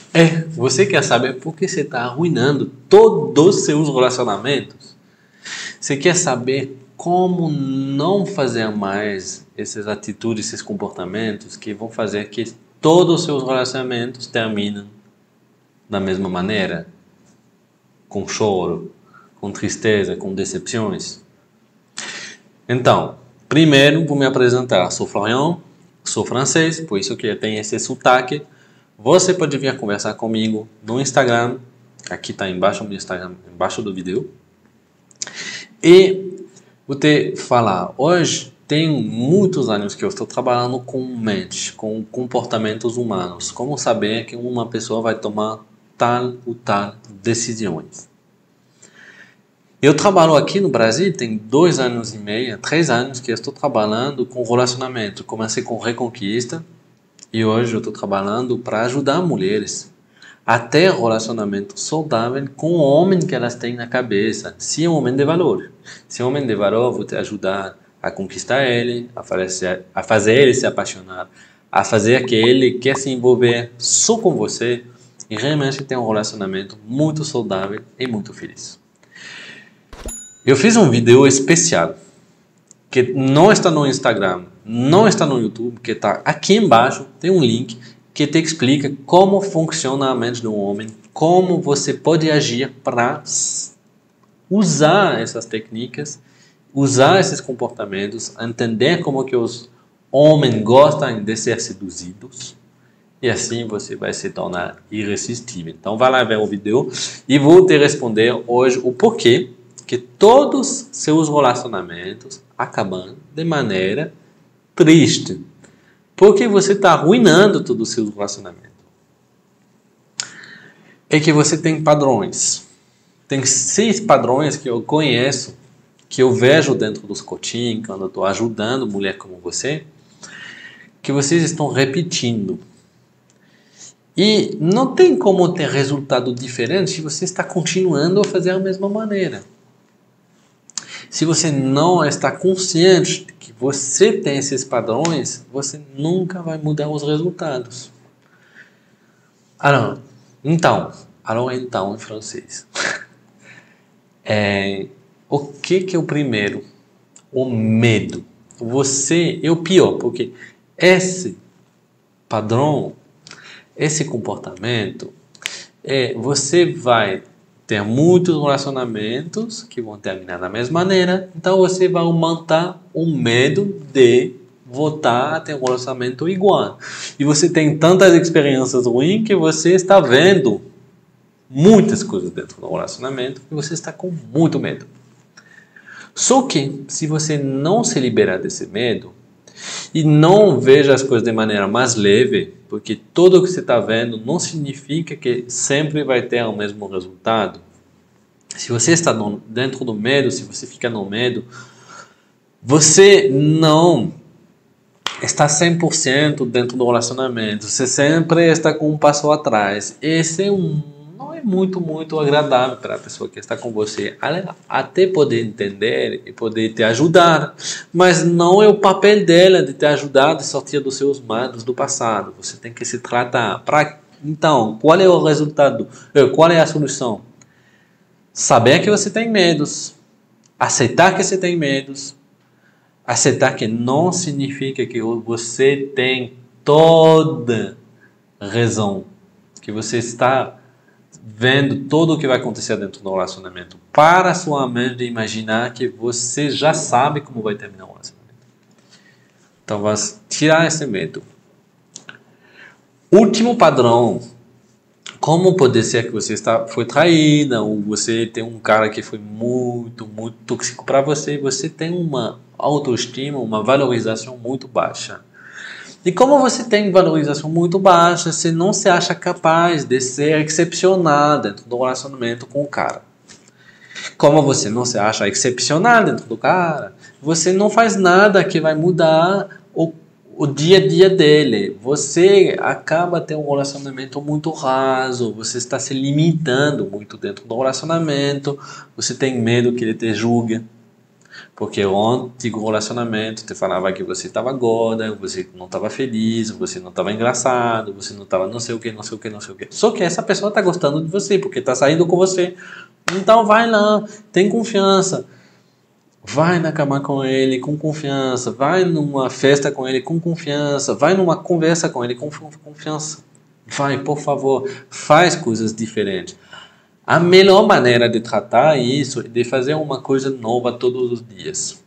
Você quer saber por que você está arruinando todos os seus relacionamentos? Você quer saber como não fazer mais essas atitudes, esses comportamentos que vão fazer que todos os seus relacionamentos terminem da mesma maneira? Com choro, com tristeza, com decepções? Então, primeiro vou me apresentar. Sou Florian, sou francês, por isso que eu tenho esse sotaque. Você pode vir conversar comigo no Instagram. Aqui está embaixo o meu Instagram, embaixo do vídeo. E vou te falar, hoje tem muitos anos que eu estou trabalhando com mente, com comportamentos humanos. Como saber que uma pessoa vai tomar tal ou tal decisões. Eu trabalho aqui no Brasil, tem 2 anos e meio, 3 anos que eu estou trabalhando com relacionamento. Comecei com Reconquista e hoje eu estou trabalhando para ajudar mulheres a ter relacionamento saudável com o homem que elas têm na cabeça. Se é um homem de valor. Se é um homem de valor, eu vou te ajudar a conquistar ele, a fazer ele se apaixonar, a fazer que ele quer se envolver só com você e realmente ter um relacionamento muito saudável e muito feliz. Eu fiz um vídeo especial que não está no Instagram, não está no YouTube, que está aqui embaixo, tem um link que te explica como funciona a mente de um homem, como você pode agir para usar essas técnicas, usar esses comportamentos, entender como que os homens gostam de ser seduzidos e assim você vai se tornar irresistível. Então vai lá ver o vídeo e vou te responder hoje o porquê que todos seus relacionamentos acabam de maneira triste. Porque você está arruinando todo o seu relacionamento. É que você tem padrões. Tem 6 padrões que eu conheço, que eu vejo dentro dos coaching, quando eu estou ajudando mulher como você, que vocês estão repetindo. E não tem como ter resultado diferente se você está continuando a fazer a mesma maneira. Se você não está consciente de que você tem esses padrões, você nunca vai mudar os resultados. Então em francês. O que é o primeiro? O medo. Você é o pior, porque esse padrão, esse comportamento, você vai ter muitos relacionamentos que vão terminar da mesma maneira, então você vai aumentar o medo de voltar a ter um relacionamento igual. E você tem tantas experiências ruins que você está vendo muitas coisas dentro do relacionamento e você está com muito medo. Só que, se você não se liberar desse medo e não veja as coisas de maneira mais leve, porque tudo o que você está vendo não significa que sempre vai ter o mesmo resultado. Se você está dentro do medo, se você fica no medo, você não está 100% dentro do relacionamento. Você sempre está com um passo atrás. Esse não é muito agradável para a pessoa que está com você. Até poder entender e poder te ajudar, mas não é o papel dela de te ajudar a sortir dos seus medos do passado. Você tem que se tratar. Então, qual é o resultado? Qual é a solução? Saber que você tem medos. Aceitar que você tem medos. Aceitar que não significa que você tem toda razão. Que você está vendo tudo o que vai acontecer dentro do relacionamento. Para a sua mente imaginar que você já sabe como vai terminar o relacionamento. Então, vai tirar esse medo. Último padrão. Como pode ser que você foi traída ou você tem um cara que foi muito tóxico para você e você tem uma autoestima, uma valorização muito baixa. E como você tem valorização muito baixa, você não se acha capaz de ser excepcional dentro do relacionamento com o cara. Como você não se acha excepcional dentro do cara, você não faz nada que vai mudar o dia a dia dele. Você acaba tendo um relacionamento muito raso, você está se limitando muito dentro do relacionamento, você tem medo que ele te julgue. Porque o antigo relacionamento te falava que você estava gorda, você não estava feliz, você não estava engraçado, você não estava não sei o que, não sei o que, não sei o que. Só que essa pessoa está gostando de você, porque está saindo com você. Então vai lá, tem confiança. Vai na cama com ele com confiança. Vai numa festa com ele com confiança. Vai numa conversa com ele com confiança. Vai, por favor, faz coisas diferentes. A melhor maneira de tratar isso é de fazer uma coisa nova todos os dias.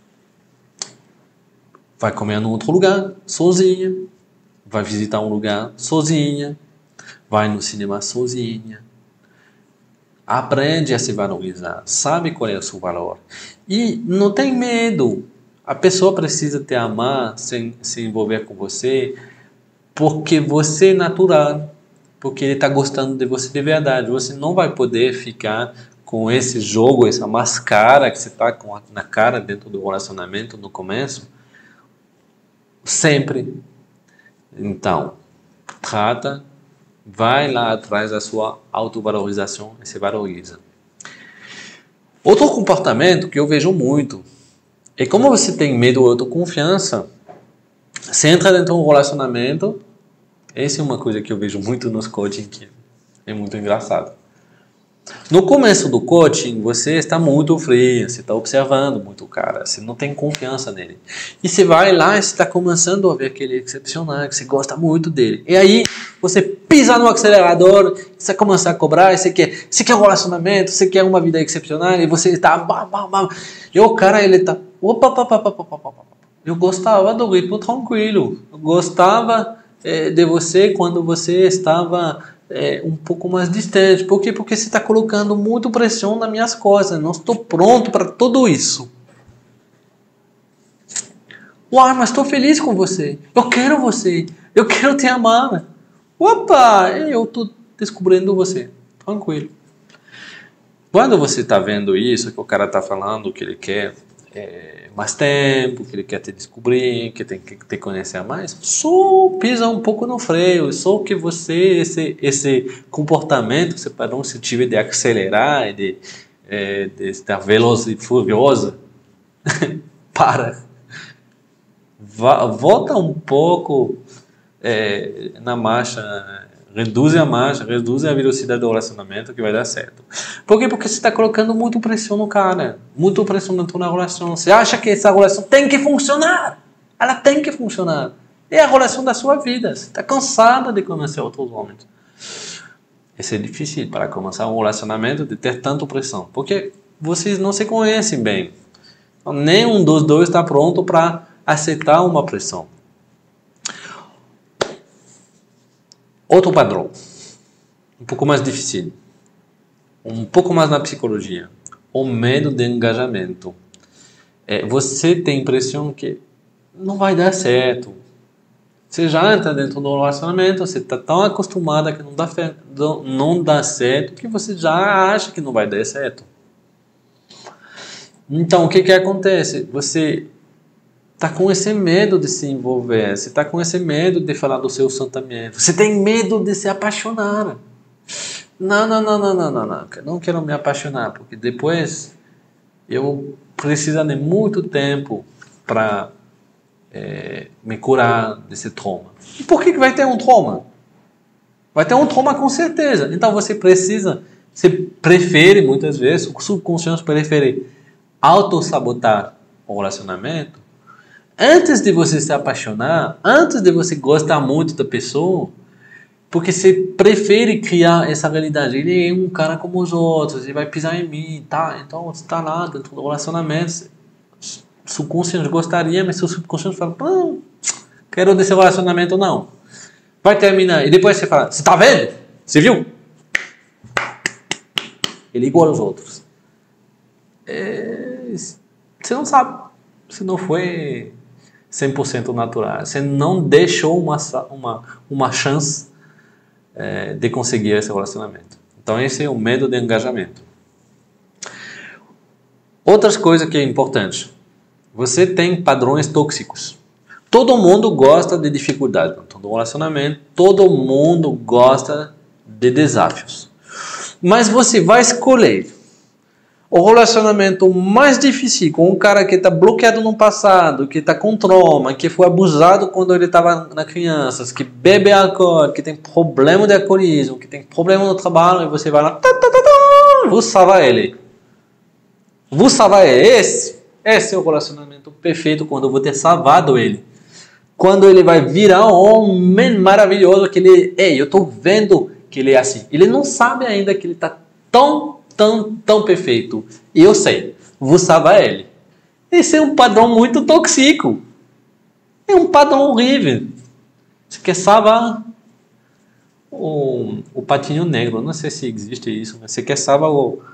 Vai comer em outro lugar, sozinha. Vai visitar um lugar, sozinha. Vai no cinema, sozinha. Aprende a se valorizar. Sabe qual é o seu valor. E não tem medo. A pessoa precisa te amar, se envolver com você, porque você é natural. Porque ele está gostando de você de verdade. Você não vai poder ficar com esse jogo, essa máscara que você está na cara dentro do relacionamento no começo, sempre. Então, trata, vai lá atrás da sua autovalorização e se valoriza. Outro comportamento que eu vejo muito é como você tem medo ou autoconfiança, você entra dentro de um relacionamento. Essa é uma coisa que eu vejo muito nos coaching, que é muito engraçado. No começo do coaching, você está muito frio, você está observando muito o cara, você não tem confiança nele. E você vai lá e você está começando a ver que ele é excepcional, que você gosta muito dele. E aí, você pisa no acelerador, você começa a cobrar, você quer um relacionamento, você quer uma vida excepcional, e você está... E o cara, ele está... Eu gostava do ritmo tranquilo, eu gostava... de você quando você estava um pouco mais distante. Por quê? Porque você está colocando muito pressão nas minhas costas. Não estou pronto para tudo isso. Uai, mas estou feliz com você. Eu quero você. Eu quero te amar. Opa, eu estou descobrindo você. Tranquilo. Quando você está vendo isso, que o cara está falando que ele quer mais tempo, que ele quer te descobrir, que tem que te conhecer mais, só pisa um pouco no freio, só que você, esse comportamento, esse padrão sensitivo de acelerar e de estar veloz e furiosa, para. Volta um pouco na marcha, reduz a velocidade do relacionamento que vai dar certo. Por quê? Porque você está colocando muito pressão no cara, muito pressão na relação. Você acha que essa relação tem que funcionar, ela tem que funcionar. É a relação da sua vida. Você está cansada de conhecer outros homens. Isso é difícil para começar um relacionamento de ter tanta pressão, porque vocês não se conhecem bem. Então, nenhum dos dois está pronto para aceitar uma pressão. Outro padrão, um pouco mais difícil, um pouco mais na psicologia, o medo de engajamento. Você tem a impressão que não vai dar certo. Você já entra dentro do relacionamento, você está tão acostumada que não dá certo, que você já acha que não vai dar certo. Então, o que acontece? Você está com esse medo de se envolver, você está com esse medo de falar do seu sentimento, você tem medo de se apaixonar. Não, não quero me apaixonar, porque depois eu preciso de muito tempo para me curar desse trauma. E por que vai ter um trauma? Vai ter um trauma com certeza. Então você prefere muitas vezes, o subconsciente prefere autossabotar o relacionamento antes de você se apaixonar, antes de você gostar muito da pessoa, porque você prefere criar essa realidade. Ele é um cara como os outros, ele vai pisar em mim, tá? Então você está lá dentro do relacionamento, o subconsciente gostaria, mas seu subconsciente fala, não, quero desse relacionamento não. Vai terminar, e depois você fala, você tá vendo? Você viu? Ele é igual aos outros. Você não sabe, você não foi 100% natural. Você não deixou uma chance de conseguir esse relacionamento. Então esse é o medo de engajamento. Outras coisas que é importante. Você tem padrões tóxicos. Todo mundo gosta de dificuldade. Todo relacionamento, todo mundo gosta de desafios. Mas você vai escolher O relacionamento mais difícil com um cara que está bloqueado no passado, que está com trauma, que foi abusado quando ele estava na criança, que bebe álcool, que tem problema de alcoolismo, que tem problema no trabalho, e você vai lá, vou salvar ele. Vou salvar ele. Esse é o relacionamento perfeito quando eu vou ter salvado ele. Quando ele vai virar um homem maravilhoso, que ele, eu estou vendo que ele é assim. Ele não sabe ainda que ele está tão perfeito. E eu sei, vou salvar ele. Esse é um padrão muito tóxico. É um padrão horrível. Você quer salvar o patinho negro, não sei se existe isso, mas você quer salvar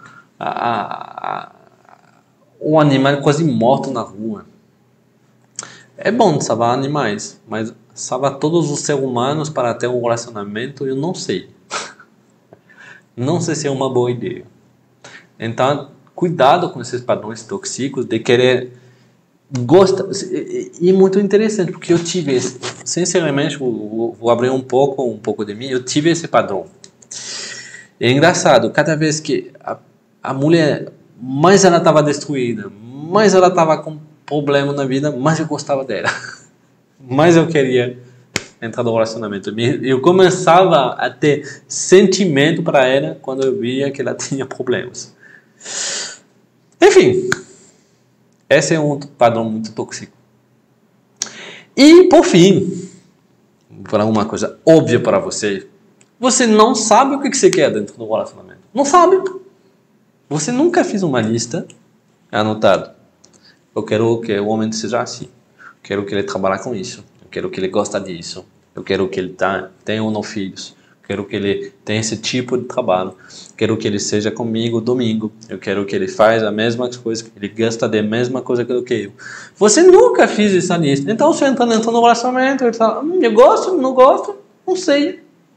o animal quase morto na rua. É bom salvar animais, mas salvar todos os seres humanos para ter um relacionamento, eu não sei. Não sei se é uma boa ideia. Então, cuidado com esses padrões tóxicos de querer gostar. E é muito interessante, porque eu tive, sinceramente, vou abrir um pouco de mim, eu tive esse padrão. É engraçado, cada vez que a mulher, mais ela estava destruída, mais ela estava com problema na vida, mais eu gostava dela. Mais eu queria entrar no relacionamento. Eu começava a ter sentimento para ela quando eu via que ela tinha problemas. Enfim, esse é um padrão muito tóxico. E, por fim, vou falar uma coisa óbvia para você. Você não sabe o que você quer dentro do relacionamento. Não sabe. Você nunca fez uma lista anotado. Eu quero que o homem seja assim. Eu quero que ele trabalhe com isso. Eu quero que ele goste disso. Eu quero que ele tenha ou não filhos. Eu quero que ele tenha esse tipo de trabalho. Eu quero que ele seja comigo domingo. Eu quero que ele faça a mesma coisa, que ele gosta da mesma coisa que eu. Você nunca fez essa lista. Então você entra no relacionamento e fala, eu gosto, não gosto, não sei.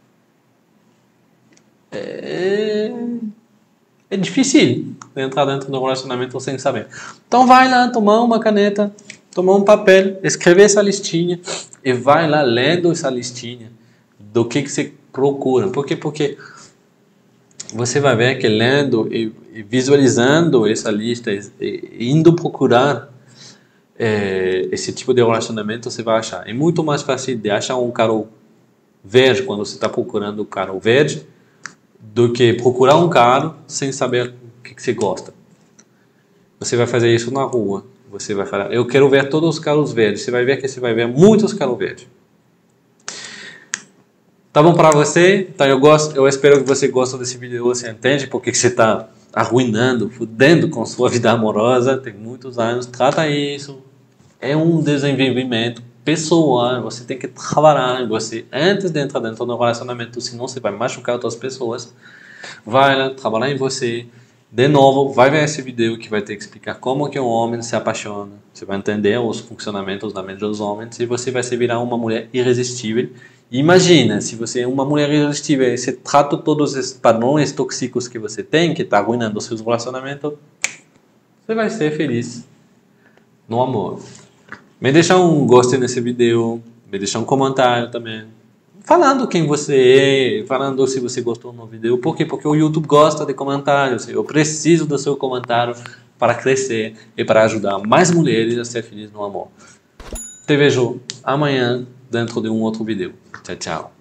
É difícil entrar dentro do relacionamento sem saber. Então vai lá tomar uma caneta, tomar um papel, escrever essa listinha e vai lá lendo essa listinha do que você procura. Por quê? Porque você vai ver que lendo e visualizando essa lista e indo procurar esse tipo de relacionamento, você vai achar. É muito mais fácil de achar um cara verde quando você está procurando o cara verde do que procurar um cara sem saber o que você gosta. Você vai fazer isso na rua. Você vai falar, eu quero ver todos os caras verdes. Você vai ver que você vai ver muitos caras verdes. Tá bom para você? Então eu espero que você goste desse vídeo. Você entende porque você está arruinando, fudendo com sua vida amorosa. Tem muitos anos. Trata isso. É um desenvolvimento pessoal. Você tem que trabalhar em você antes de entrar dentro do relacionamento. Senão você vai machucar outras pessoas. Vai lá, trabalhar em você. De novo, vai ver esse vídeo que vai ter que explicar como que um homem se apaixona. Você vai entender os funcionamentos da mente dos homens e você vai se virar uma mulher irresistível. Imagina, se você é uma mulher irresistível e você trata todos esses padrões tóxicos que você tem, que está arruinando os seus relacionamentos, você vai ser feliz no amor. Me deixa um gostei nesse vídeo, me deixa um comentário também. Falando quem você é, falando se você gostou do vídeo. Por quê? Porque o YouTube gosta de comentários. Eu preciso do seu comentário para crescer e para ajudar mais mulheres a ser felizes no amor. Te vejo amanhã dentro de um outro vídeo. Tchau, tchau.